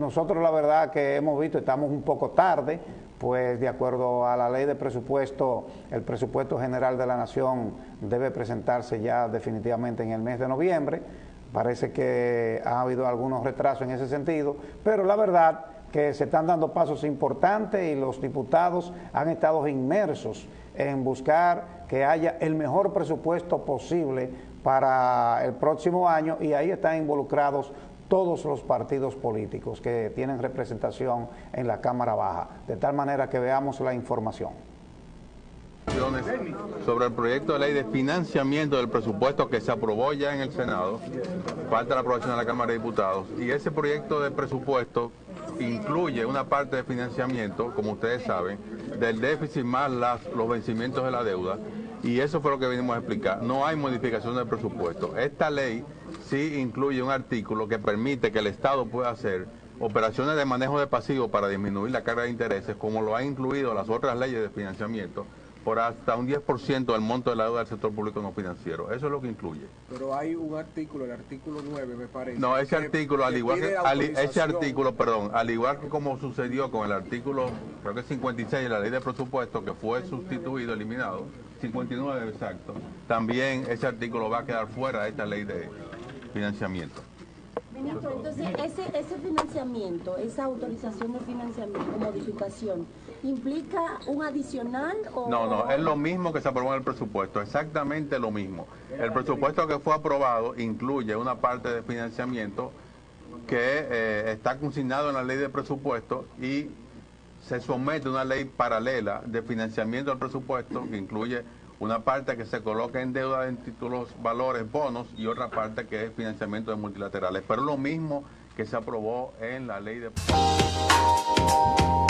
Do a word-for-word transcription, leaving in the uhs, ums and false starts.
nosotros la verdad que hemos visto, estamos un poco tarde, pues de acuerdo a la ley de presupuesto, el presupuesto general de la Nación debe presentarse ya definitivamente en el mes de noviembre. Parece que ha habido algunos retrasos en ese sentido, pero la verdad que se están dando pasos importantes y los diputados han estado inmersos en buscar que haya el mejor presupuesto posible para el próximo año, y ahí están involucrados todos los partidos políticos que tienen representación en la Cámara Baja, de tal manera que veamos la información. Sobre el proyecto de ley de financiamiento del presupuesto que se aprobó ya en el Senado, falta la aprobación de la Cámara de Diputados, y ese proyecto de presupuesto incluye una parte de financiamiento, como ustedes saben, del déficit más las, los vencimientos de la deuda, y eso fue lo que venimos a explicar. No hay modificación del presupuesto. Esta ley sí incluye un artículo que permite que el Estado pueda hacer operaciones de manejo de pasivos para disminuir la carga de intereses, como lo han incluido las otras leyes de financiamiento, por hasta un diez por ciento del monto de la deuda del sector público no financiero. Eso es lo que incluye. Pero hay un artículo, el artículo nueve, me parece. No, ese que, artículo, al que igual que, al, ese artículo, perdón, al igual que como sucedió con el artículo, creo que cincuenta y seis de la ley de presupuesto, que fue sustituido, eliminado, cincuenta y nueve exacto, también ese artículo va a quedar fuera de esta ley de financiamiento. Ministro, entonces ese, ese financiamiento, esa autorización de financiamiento, modificación, ¿implica un adicional o...? No, no, es lo mismo que se aprobó en el presupuesto, exactamente lo mismo. El presupuesto que fue aprobado incluye una parte de financiamiento que eh, está consignado en la ley de presupuesto, y se somete a una ley paralela de financiamiento del presupuesto que incluye una parte que se coloca en deuda en títulos, valores, bonos, y otra parte que es financiamiento de multilaterales. Pero lo mismo que se aprobó en la ley de...